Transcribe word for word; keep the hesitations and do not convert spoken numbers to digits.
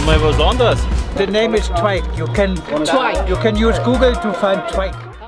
mal was anderes. The name is Twike. You can Twike. You can use Google to find Twike.